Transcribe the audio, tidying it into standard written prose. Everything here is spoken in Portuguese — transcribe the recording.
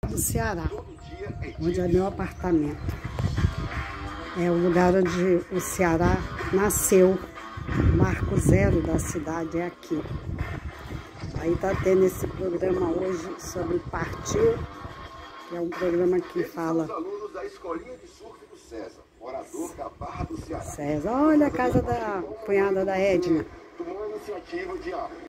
do Ceará, onde é meu apartamento. É o lugar onde o Ceará nasceu. O marco zero da cidade é aqui. Aí tá tendo esse programa hoje sobre Partiu, que é um programa que fala... Os alunos da Escolinha de Surf do César, morador da Barra do Ceará. César, olha a casa da cunhada da Edna. Tomou a iniciativa de